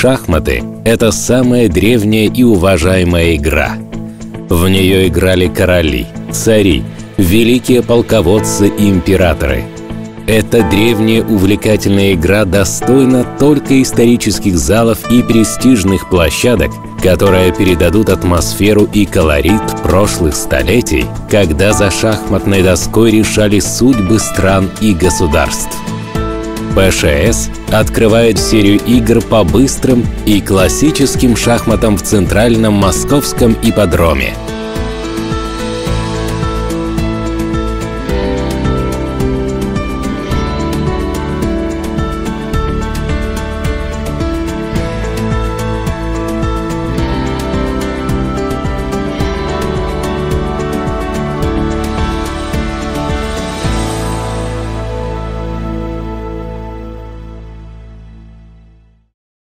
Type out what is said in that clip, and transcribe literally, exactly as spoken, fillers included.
Шахматы – это самая древняя и уважаемая игра. В нее играли короли, цари, великие полководцы и императоры. Эта древняя увлекательная игра достойна только исторических залов и престижных площадок, которые передадут атмосферу и колорит прошлых столетий, когда за шахматной доской решали судьбы стран и государств. ПШС открывает серию игр по быстрым и классическим шахматам в Центральном Московском ипподроме.